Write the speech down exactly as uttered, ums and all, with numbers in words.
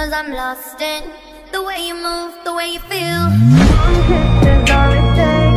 Cause I'm lost in the way you move, the way you feel. One kiss is all it takes.